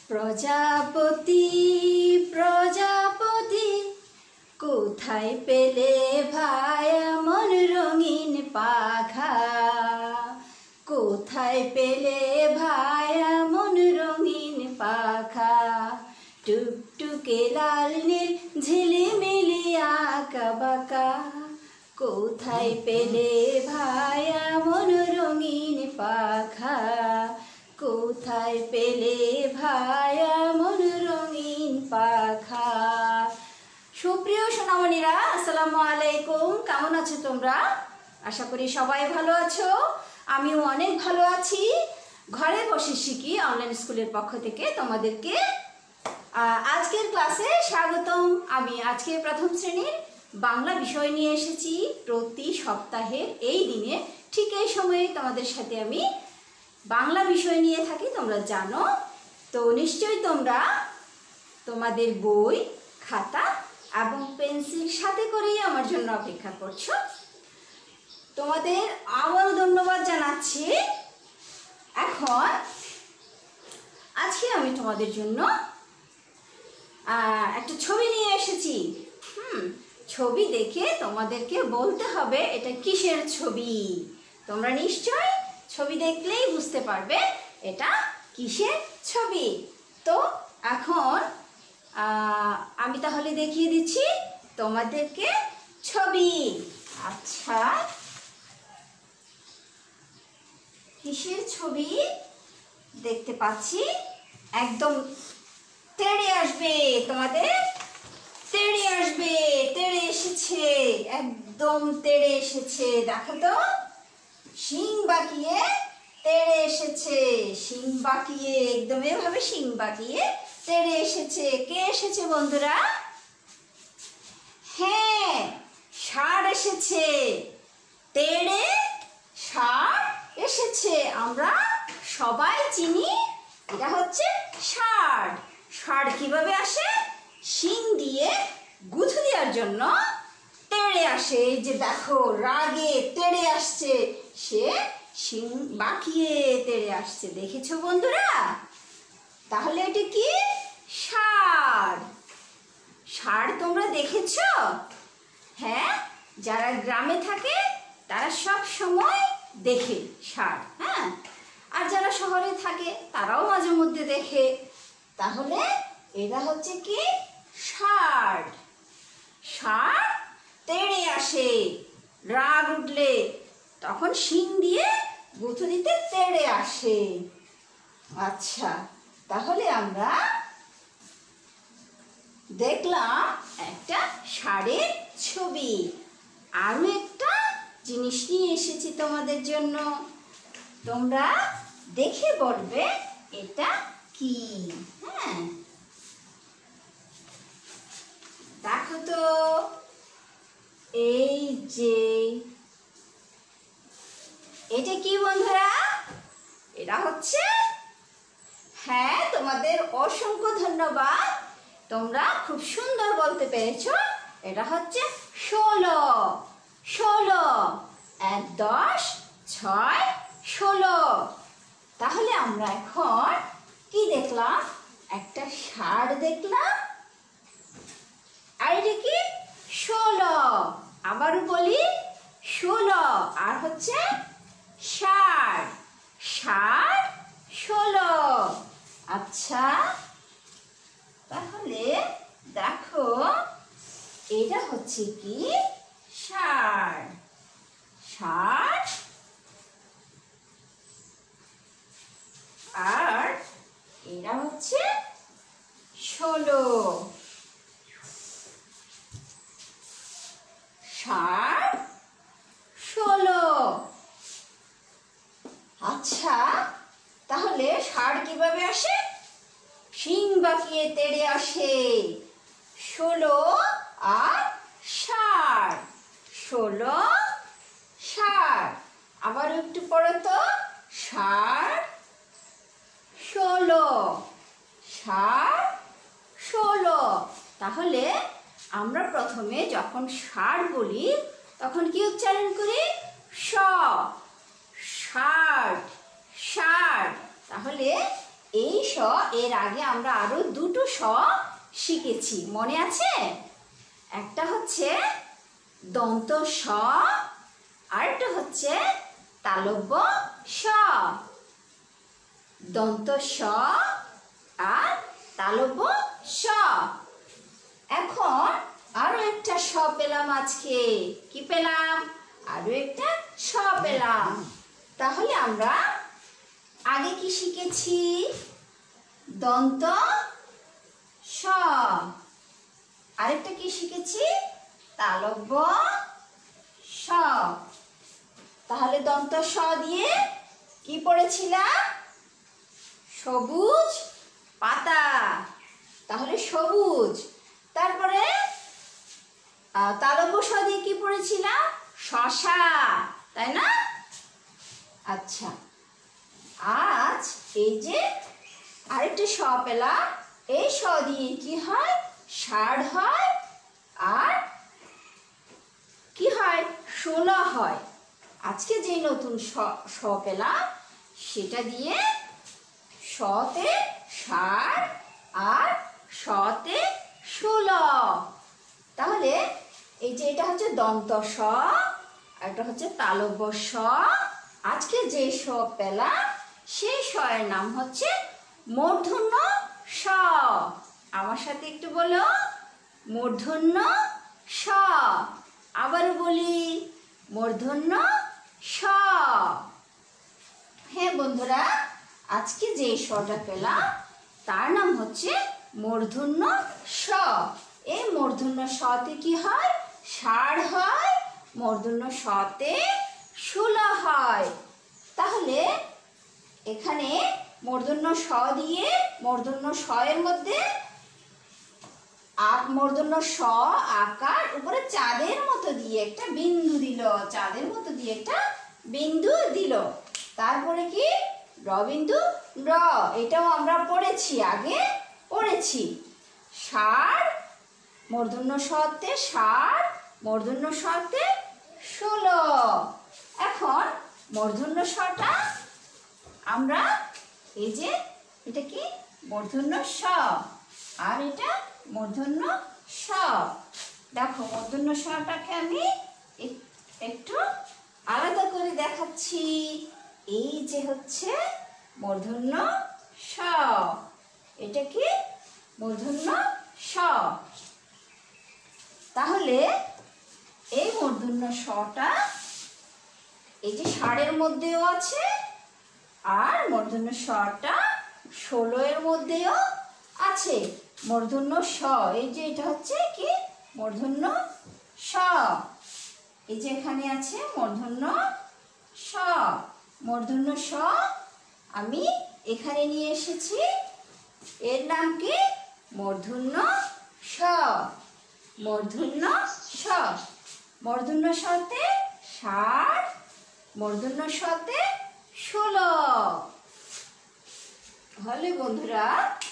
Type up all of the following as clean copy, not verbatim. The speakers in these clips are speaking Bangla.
প্রজাপতি প্রজাপতি কোথায় পেলে ভাই এমন রঙিন পাখা, কোথায় পেলে ভাই এমন রঙিন পাখা, টুকটুকে লাল নীল ঝিলিমিলি আঁকা বাঁকা, কোথায় পেলে ভাই এমন রঙিন পাখা, কোথায় পেলে ভাই এমন রঙিন পাখা। সুপ্রিয় সোনামণিরা, আসসালামু আলাইকুম। কেমন আছো তোমরা? আশা করি সবাই ভালো আছো। আমিও অনেক ভালো আছি। ঘরে বসে শিখি অনলাইন স্কুলের পক্ষ থেকে তোমাদেরকে আজকের ক্লাসে স্বাগতম। আমি আজকে প্রথম শ্রেণীর বাংলা বিষয় নিয়ে এসেছি। প্রতি সপ্তাহের এই দিনে ঠিক এই সময়ে তোমাদের সাথে আমি বাংলা বিষয় নিয়ে থাকি, তোমরা জানো। তো নিশ্চয়ই তোমরা তোমাদের বই, খাতা এবং পেন্সিল সাথে করেই আমার জন্য অপেক্ষা করছো। তোমাদের আবারও ধন্যবাদ জানাচ্ছি। এখন আজকে আমি তোমাদের জন্য একটা ছবি নিয়ে এসেছি। ছবি দেখে তোমাদেরকে বলতে হবে এটা কিসের ছবি। তোমরা নিশ্চয় ছবি দেখলেই বুঝতে পারবে এটা কিসের ছবি। তো এখন আমি তাহলে দেখিয়ে দিচ্ছি তোমাদেরকে ছবি। আচ্ছা, কিসের ছবি দেখতে পাচ্ছি? একদম তেড়ে আসবে, তোমাদের তেড়ে আসবে, তেড়ে এসেছে, একদম তেড়ে এসেছে। দেখো তো, শিং বাঁকিয়ে তেড়ে এসেছে, শিং বাঁকিয়ে, একদম এভাবে শিং বাঁকিয়ে তেড়ে এসেছে। কে এসেছে বন্ধুরা? হ্যাঁ, ষাঁড় এসেছে। তেড়ে ষাঁড় এসেছে। আমরা সবাই চিনি এটা হচ্ছে ষাঁড়। ষাঁড় কিভাবে আসে? শিং দিয়ে গুঁথে দেওয়ার জন্য তেড়ে আসে। এই যে দেখো, রাগে তেড়ে আসছে, সে শিং বাঁকিয়ে তেড়ে আসছে। দেখেছো বন্ধুরা? তাহলে এটি কি? ষাঁড়। ষাঁড় তোমরা দেখেছো? হ্যাঁ, যারা গ্রামে থাকে তারা সব সময় দেখে ষাঁড়। হ্যাঁ, আর যারা শহরে থাকে তারাও মাঝে মধ্যে দেখে। তাহলে এটা হচ্ছে কি? ষাঁড়। ষাঁড় তেড়ে আসে, রাগ উঠলে তখন শিং দিয়ে গুঁতো দিতে তেড়ে আসে। আচ্ছা, তাহলে আমরা দেখলাম একটা ষাঁড়ের ছবি। আরো একটা জিনিস নিয়ে এসেছি তোমাদের জন্য। তোমরা দেখে বলবে এটা কি। হ্যাঁ, দেখো তো, এই যে এটা কি বন্ধুরা? এটা হচ্ছে, হ্যাঁ, তোমাদের অসংখ্য ধন্যবাদ। তোমরা খুব সুন্দর বলতে পেরেছো। এটা হচ্ছে 16। 16, 1, 10, 6, 16। তাহলে আমরা এখন কি দেখলাম? একটা ষাঁড় দেখলাম। আর এটা কি? 16। আবারও বলি, 16 আর হচ্ছে ষাঁড়। ষাঁড় 16। আচ্ছা, তাহলে দেখো, এটা হচ্ছে কি? ষাঁড়। ষাঁড় আর এটা হচ্ছে 16। ষাঁড় 16। আচ্ছা, তাহলে ষাঁড় কিভাবে আসে? শিং বাঁকিয়ে তেড়ে আসে। 16 আর ষাঁড়। 16 ষাঁড়। আবার একটু পড়ো তো, ষাঁড় 16। ষাঁড় 16। তাহলে আমরা প্রথমে যখন ষাঁড় বলি তখন কি উচ্চারণ করি? ষ। ষাঁড়, ষাঁড়। তাহলে এই স এর আগে আমরা আরো দুটো স শিখেছি, মনে আছে? একটা হচ্ছে দন্ত স, আরেকটা হচ্ছে তালব্য স। দন্ত স আর তালব্য স। এখন আরো একটা স পেলাম আজকে। কি পেলাম? আরো একটা স পেলাম। তাহলে আমরা আগে কি শিখেছি? দন্ত স। আরেকটা কি শিখেছি? তালব্য স। তাহলে দন্ত স দিয়ে কি পড়েছিলাম? সবুজ পাতা। তাহলে সবুজ। তারপরে তালব্য স দিয়ে কি পড়েছিলাম? শশা, তাই না? আচ্ছা, আজ এই যে আরেকটা স পেলাম, এই স দিয়ে কি হয়? ষাঁড় হয়, আর কি হয়? শোলা হয়। আজকে যে নতুন স পেলাম সেটা দিয়ে সতে ষাঁড় আর সতে শোলা। তাহলে এই যে এটা হচ্ছে দন্ত স, আর এটা হচ্ছে তালব্য স। আজকে যে স পেলাম সেই স এর নাম হচ্ছে মূর্ধন্য স। আমার সাথে একটু বলো, মূর্ধন্য স। আবার বলি, মূর্ধন্য স। হ্যাঁ বন্ধুরা, আজকে যে সটা পেলাম তার নাম হচ্ছে মূর্ধন্য স। এই মূর্ধন্য সতে কি হয়? ষাঁড় হয়। মূর্ধন্য সতে শোলা হয়। তাহলে এখানে মূর্ধন্য স দিয়ে মূর্ধন্য স এর মধ্যে মূর্ধন্য স আকার উপরে চাঁদের মতো দিয়ে একটা বিন্দু দিল, চাঁদের মতো দিয়ে একটা বিন্দু দিল। তারপরে কি? র বিন্দু র। এটাও আমরা পড়েছি, আগে পড়েছি। ষাঁড়, মূর্ধন্য সতে ষাঁড়, মূর্ধন্য সতে ষোলো। এখন মূর্ধন্য সটা আমরা এই যে এটা কি? মূর্ধন্য স, আর এটা মূর্ধন্য স। দেখো মূর্ধন্য সটাকে আমি একটু আলাদা করে দেখাচ্ছি। এই যে হচ্ছে মূর্ধন্য স, এটা কি? মূর্ধন্য স। তাহলে এই মূর্ধন্য সটা এই যে ষাঁড়ের মধ্যেও আছে, আর মূর্ধন্য সটা 16 এর মধ্যেও আছে। মূর্ধন্য স, এই যে এটা হচ্ছে কি? মূর্ধন্য স। এই যে এখানে আছে মূর্ধন্য স। মূর্ধন্য স আমি এখানে নিয়ে এসেছি। এর নাম কি? মূর্ধন্য স। মূর্ধন্য স। মূর্ধন্য সতে ষাঁড়, মূর্ধন্য সতে 16। তাহলে বন্ধুরা,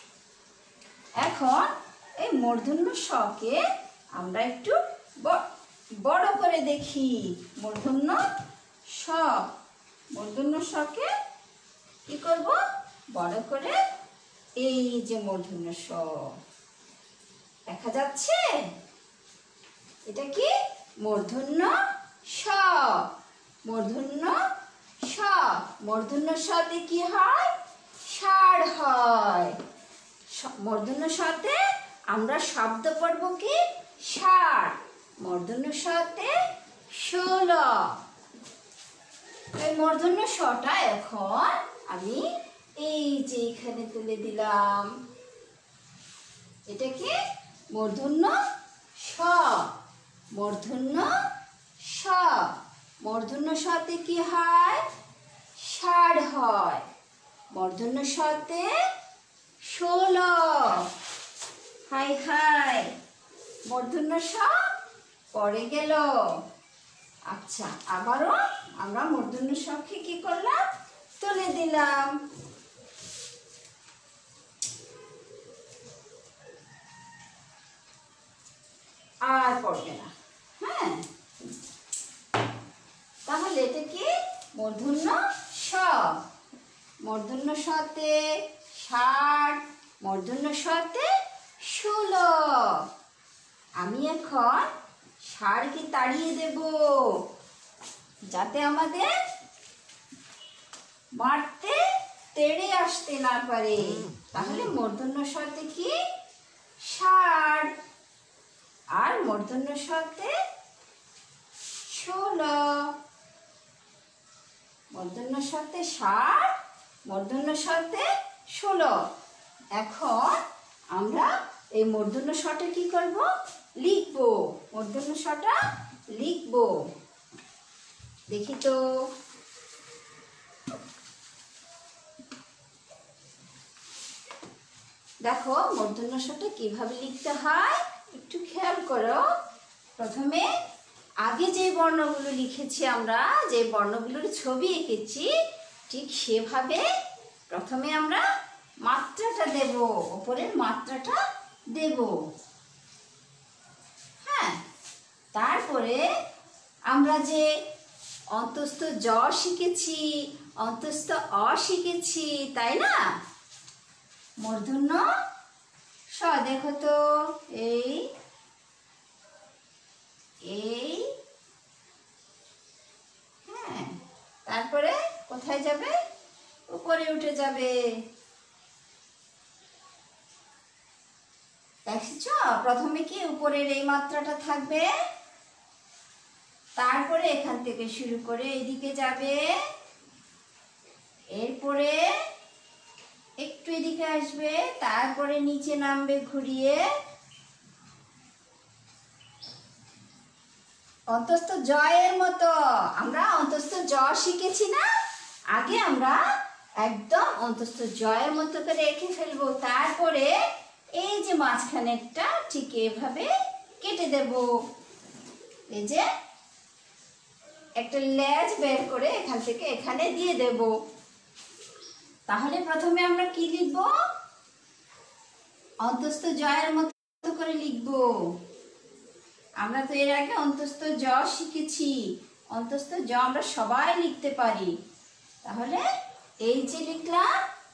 এখন এই মূর্ধন্য সকে আমরা একটু বড় করে দেখি। মূর্ধন্য স, মূর্ধন্য সকে কি করব? বড় করে। এই যে মূর্ধন্য স দেখা যাচ্ছে, এটা কি? মূর্ধন্য স। মূর্ধন্য স। মূর্ধন্য সতে কি হয়? ষাঁড় হয়। মূর্ধন্য সতে আমরা শব্দ পড়ব কি? ষাঁড়। মূর্ধন্য সতে 16। এই মূর্ধন্য সটা এখন আমি এই যে এখানে তুলে দিলাম। এটা কি? মূর্ধন্য স। মূর্ধন্য স। মূর্ধন্য সতে কি হয়? ষাঁড় হয়। মূর্ধন্য সতে 16। হাই হাই, মূর্ধন্য স পড়ে গেল। আচ্ছা, আবারও আমরা মূর্ধন্য সকে কি করলাম? তুলে দিলাম। আর পড়বে না। হ্যাঁ, তাহলে এটা কি? মূর্ধন্য স। মূর্ধন্য সতে 60 মূর্ধন্য ষতে 16। আমি এখন ষাঁড়কে তাড়িয়ে দেব যাতে আমাদের মারতে তেড়ে আসতে না পারে। তাহলে মূর্ধন্য ষতে কি 60 আর মূর্ধন্য ষতে 16। মূর্ধন্য ষতে 60 মূর্ধন্য ষতে 16। এখন আমরা এই মূর্ধন্য ষটা কি করব? লিখব। মূর্ধন্য ষটা লিখব। দেখি তো। দেখো মূর্ধন্য ষটা কিভাবে লিখতে হয় একটু খেয়াল করো। প্রথমে আগে যে বর্ণগুলো লিখেছি, আমরা যে বর্ণগুলোর ছবি এঁকেছি, ঠিক সেভাবে প্রথমে আমরা মাত্রাটা দেব, উপরের মাত্রাটা দেব। হ্যাঁ, তারপরে আমরা যে অন্তস্থ জ শিখেছি, অন্তস্থ অ শিখেছি, তাই না? মূর্ধন্য ষ দেখো তো, এই এই হ্যাঁ, তারপরে কোথায় যাবে? উপরে উঠে যাবে। দেখছো প্রথমে কি উপরের এই মাত্রাটা থাকবে, তারপরে এখান থেকে শুরু করে এদিকে যাবে, এরপরে একটু এদিকে আসবে, তারপরে নিচে নামবে ঘুরিয়ে। অন্তস্থ জয়ের মতো আমরা অন্তস্থ জ শিখেছি না, আগে আমরা একদম অন্তস্থ জয়ের মতো করে এঁকে ফেলবো। তারপরে এই যে মাঝখানেরটা ঠিক এভাবে কেটে দেব। এই যে একটা লেজ বের করে এখান থেকে এখানে দিয়ে দেব। তাহলে প্রথমে আমরা কি লিখব? অন্তস্থ জয়ের মতো করে লিখব। আমরা তো এর আগে অন্তস্থ জ শিখেছি, অন্তস্থ জ আমরা সবাই লিখতে পারি। তাহলে এই যে লিখলাম,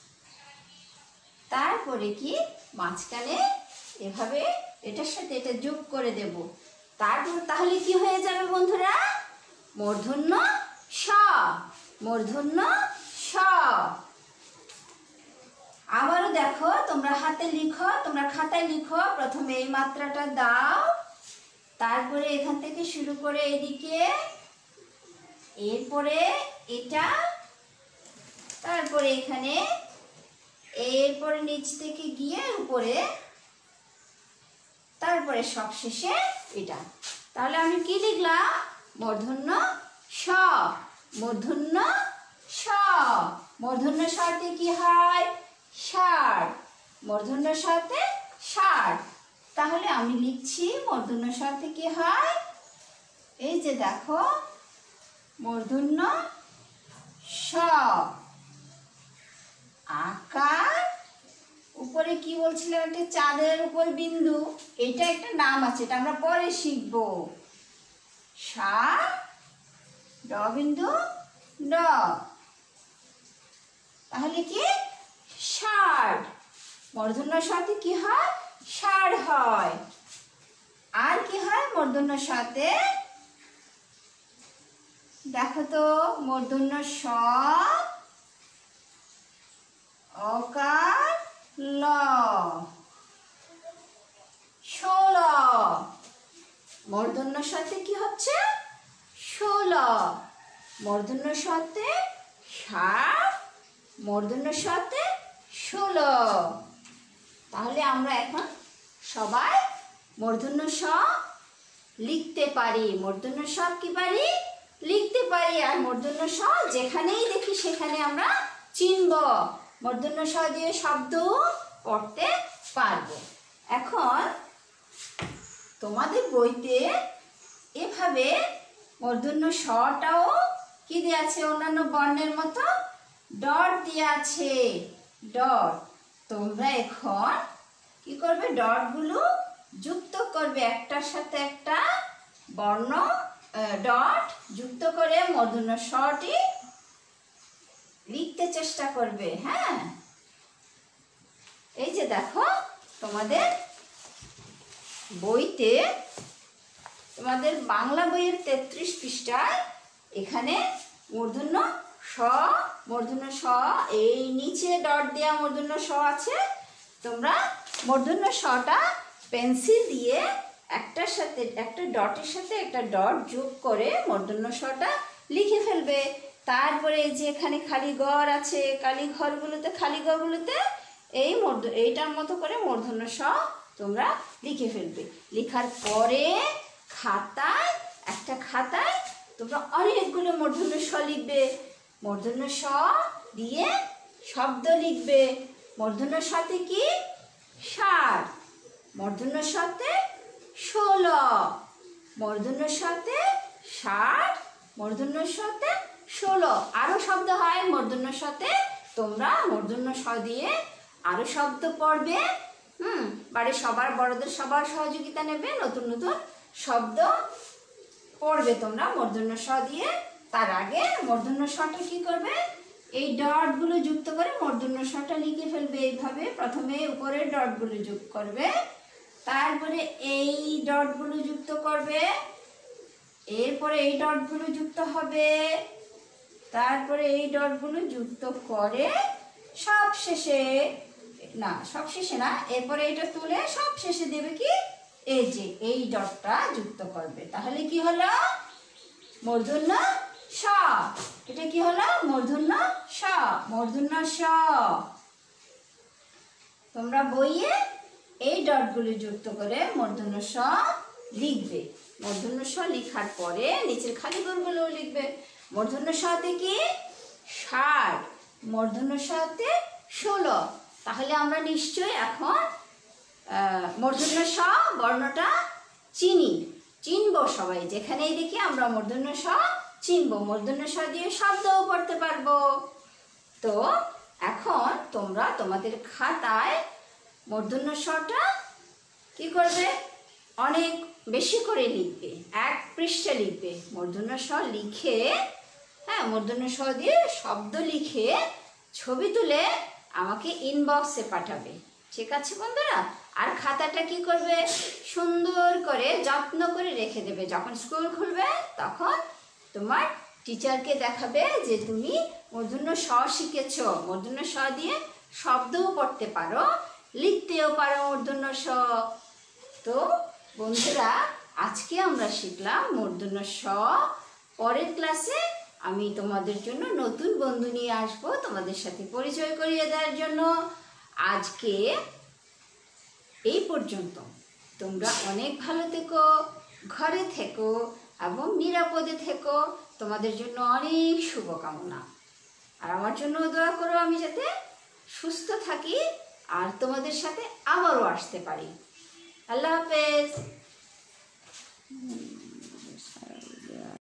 তারপরে কি মাঝখানে এভাবে এটার সাথে এটা যোগ করে দেব। তারপর তাহলে কি হয়ে যাবে বন্ধুরা? মূর্ধন্য ষ, মূর্ধন্য ষ। আবারও দেখো, তোমরা হাতে লিখো, তোমরা খাতায় লিখো। প্রথমে এই মাত্রাটা দাও, তারপরে এখান থেকে শুরু করে এদিকে, এরপরে এটা, তারপরে এখানে, এরপরে নিচ থেকে গিয়ে উপরে, তারপরে সবশেষে এটা। তাহলে আমি কি লিখলাম? মূর্ধন্য ষ, মূর্ধন্য ষ। মূর্ধন্য ষতে কি হয়? 60। মূর্ধন্য ষতে 60। তাহলে আমি লিখছি মূর্ধন্য ষতে কি হয়? এই যে দেখো, মূর্ধন্য ষ, আকার, উপরে কি বলছিলাম, একটা চাঁদের উপর বিন্দু, এটা একটা নাম আছে, এটা আমরা পরে শিখব। সা ড বিন্দু ড। তাহলে কি? 60। মূর্ধন্য ষতে কি হয়? 60 হয়। আর কি হয় মূর্ধন্য ষতে? দেখো তো, মূর্ধন্য ষ, অকার ল, 16। মূর্ধন্য ষতে কি হচ্ছে? 16। মূর্ধন্য ষতে 60, মূর্ধন্য ষতে 16। তাহলে আমরা এখন সবাই মূর্ধন্য ষ লিখতে পারি। মূর্ধন্য ষ কি পারি? লিখতে পারি। আর মূর্ধন্য ষ যেখানেই দেখি সেখানে আমরা চিনব, মূর্ধন্য ষ দিয়ে শব্দ পড়তে পারবো। এখন তোমাদের বইতে এভাবে মূর্ধন্য ষটাও কি দেয়া আছে? অন্যান্য বর্ণের মতো ডট দেয়া আছে, ডট। তোমরা এখন কি করবে? ডটগুলো যুক্ত করবে, একটার সাথে একটা বর্ণ ডট যুক্ত করে মূর্ধন্য ষটি লিখতে চেষ্টা করবে। হ্যাঁ, এই যে দেখো তোমাদের বইতে, তোমাদের বাংলা বইয়ের 33 পৃষ্ঠায় এখানে মূর্ধন্য স, মূর্ধন্য স, এই নিচে ডট দেওয়া মূর্ধন্য স আছে। তোমরা মূর্ধন্য সটা পেন্সিল দিয়ে একটার সাথে একটা ডটের সাথে একটা ডট যোগ করে মূর্ধন্য সটা লিখে ফেলবে। তারপরে এই যে এখানে খালি ঘর আছে, খালি ঘরগুলোতে এইটার মতো করে মূর্ধন্য স তোমরা লিখে ফেলবে। লেখার পরে একটা খাতায় তোমরা অনেকগুলো মূর্ধন্য স লিখবে। মূর্ধন্য স দিয়ে শব্দ লিখবে। মূর্ধন্য সাথে কি? 60, মূর্ধন্য সাথে 16, মূর্ধন্য সাথে 60, মূর্ধন্য সাথে 16। আরো শব্দ হয় মূর্ধন্য সাথে, তোমরা মূর্ধন্য স দিয়ে আরো শব্দ পড়বে। বাড়ির বড়দের সবার সহযোগিতা নেবে, নতুন নতুন শব্দ পড়বে তোমরা মূর্ধন্য স দিয়ে। তার আগে মূর্ধন্য সটা কি করবে? এই ডটগুলো যুক্ত করে মূর্ধন্য সটা লিখে ফেলবে। এইভাবে প্রথমে উপরের ডটগুলো যোগ করবে, তারপরে এই ডটগুলো যুক্ত করবে, এরপরে এই ডটগুলো যুক্ত হবে, তারপরে এই ডটগুলো যুক্ত করে সব শেষে না, এরপরে এটা তুলে সব শেষে দেবে কি? এই যে এই ডটটা যুক্ত করবে। তাহলে কি হলো? মূর্ধন্য স। এটা কি হলো? মূর্ধন্য স, মূর্ধন্য স। তোমরা বইয়ে এই ডটগুলো যুক্ত করে মূর্ধন্য স লিখবে। মূর্ধন্য স লেখার পরে নিচের খালি ঘরগুলো লিখবে। মূর্ধন্য সতে কি? 60, মূর্ধন্য সতে 16। তাহলে আমরা নিশ্চয়ই এখন মূর্ধন্য স বর্ণটা চিনবো সবাই। যেখানেই দেখি আমরা মূর্ধন্য স চিনবো। মূর্ধন্য স দিয়ে শব্দও পড়তে পারবো। তো এখন তোমরা তোমাদের খাতায় মূর্ধন্য সটা কি করবে? অনেক বেশি করে লিখবে, 1 পৃষ্ঠা লিখবে। মূর্ধন্য স লিখে, মূর্ধন্য স দিয়ে শব্দ লিখে ছবি তুলে আমাকে ইনবক্সে পাঠাবে। ঠিক আছে বন্ধুরা? আর খাতাটা কি করবে? সুন্দর করে যত্ন করে রেখে দেবে। যখন স্কুল খুলবে তখন তোমার টিচারকে দেখাবে যে তুমি মূর্ধন্য স শিখেছো। মূর্ধন্য স দিয়ে শব্দও পড়তে পারো, লিখতেও পারো মূর্ধন্য স। তো বন্ধুরা, আজকে আমরা শিখলাম মূর্ধন্য স। পরের ক্লাসে আমি তোমাদের জন্য নতুন বন্ধু নিয়ে আসবো, তোমাদের সাথে পরিচয় করিয়ে দেওয়ার জন্য। আজকে এই পর্যন্ত। তোমরা অনেক ভালো থেকো, ঘরে থেকো এবং নিরাপদে থেকো। তোমাদের জন্য অনেক শুভকামনা। আর আমার জন্য দোয়া করো আমি যাতে সুস্থ থাকি আর তোমাদের সাথে আবারও আসতে পারি। আল্লাহ হাফেজ।